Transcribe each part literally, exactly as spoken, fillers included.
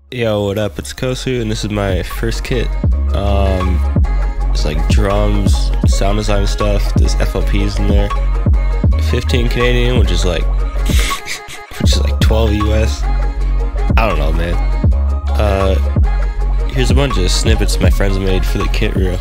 Yo, what up? It's Kosu, and this is my first kit. Um, it's like drums, sound design stuff. There's F L Ps in there. fifteen Canadian, which is like, which is like twelve U S. I don't know, man. Uh, here's a bunch of snippets my friends made for the kit reel.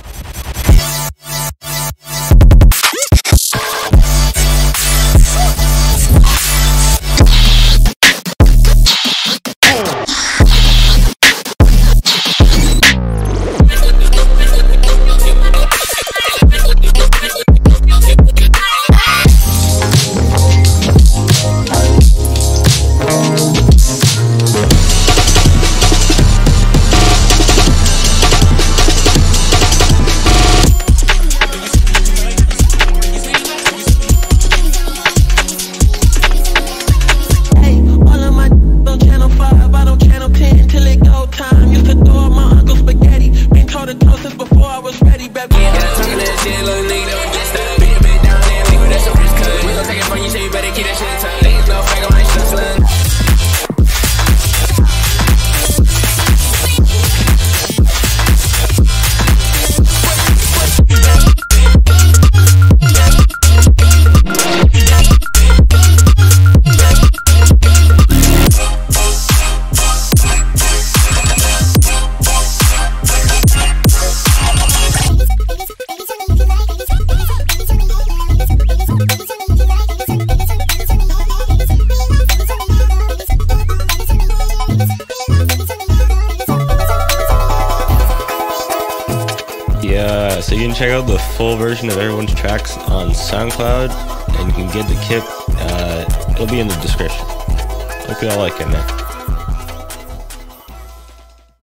Yeah, so you can check out the full version of everyone's tracks on SoundCloud, and you can get the kit. Uh, it'll be in the description. Hope you all like it, man.